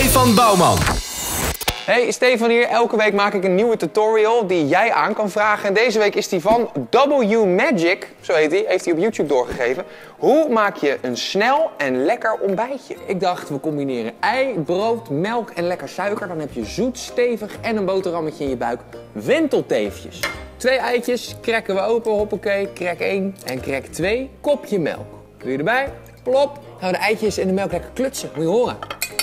Stefan Bouwman. Hey, Stefan hier. Elke week maak ik een nieuwe tutorial die jij aan kan vragen. En deze week is die van W Magic, zo heet hij, heeft hij op YouTube doorgegeven. Hoe maak je een snel en lekker ontbijtje? Ik dacht, we combineren ei, brood, melk en lekker suiker. Dan heb je zoet, stevig en een boterhammetje in je buik. Wentelteefjes. 2 eitjes, krekken we open, hoppakee. Krek 1 en krek 2, kopje melk. Doe je erbij, plop. Gaan we de eitjes en de melk lekker klutsen, moet je horen.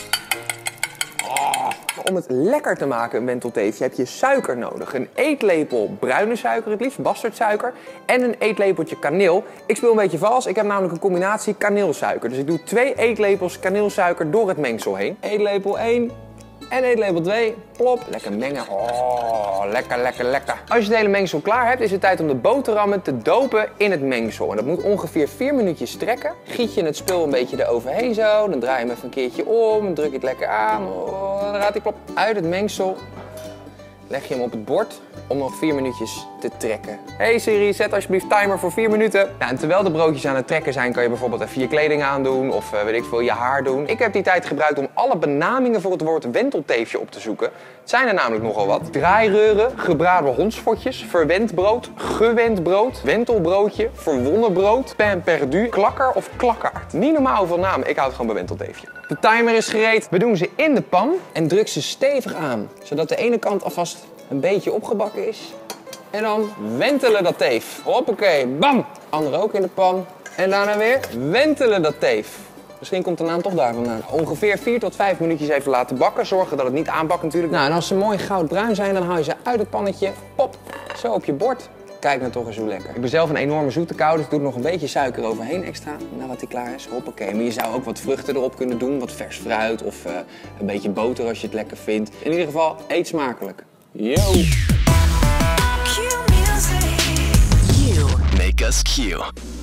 Om het lekker te maken, een wentelteefje, heb je suiker nodig. Een eetlepel bruine suiker, het liefst bastardsuiker. En een eetlepeltje kaneel. Ik speel een beetje vals, ik heb namelijk een combinatie kaneelsuiker. Dus ik doe 2 eetlepels kaneelsuiker door het mengsel heen. Eetlepel 1 en eetlepel 2. Plop, lekker mengen. Oh, lekker, lekker, lekker. Als je het hele mengsel klaar hebt, is het tijd om de boterhammen te dopen in het mengsel. En dat moet ongeveer 4 minuutjes trekken. Giet je het spul een beetje eroverheen zo. Dan draai je hem even een keertje om. Dan druk je het lekker aan. Oh, dan gaat hij plop uit het mengsel. Leg je hem op het bord om nog 4 minuutjes te trekken. Hey Siri, zet alsjeblieft timer voor 4 minuten. Ja, en terwijl de broodjes aan het trekken zijn, kan je bijvoorbeeld even je kleding aandoen of weet ik veel, je haar doen. Ik heb die tijd gebruikt om alle benamingen voor het woord wentelteefje op te zoeken. Het zijn er namelijk nogal wat. Draaireuren, gebraden hondsvotjes, verwend brood, gewend brood, wentelbroodje, verwonnen brood, pain perdu, klakker of klakkaard. Niet normaal hoeveel namen, ik houd gewoon bij wentelteefje. De timer is gereed. We doen ze in de pan en druk ze stevig aan, zodat de ene kant alvast een beetje opgebakken is. En dan wentelen dat teef. Hoppakee, bam! Andere ook in de pan. En daarna weer wentelen dat teef. Misschien komt de naam toch daar vandaan. Ongeveer 4 tot 5 minuutjes even laten bakken. Zorgen dat het niet aanbakt natuurlijk. Nou, en als ze mooi goudbruin zijn, dan haal je ze uit het pannetje. Pop, zo op je bord. Kijk nou toch eens hoe lekker. Ik ben zelf een enorme zoete kou, dus ik doe er nog een beetje suiker overheen extra. Nadat hij klaar is, hoppakee. Maar je zou ook wat vruchten erop kunnen doen. Wat vers fruit of een beetje boter als je het lekker vindt. In ieder geval, eet smakelijk. Yo! Make us Q.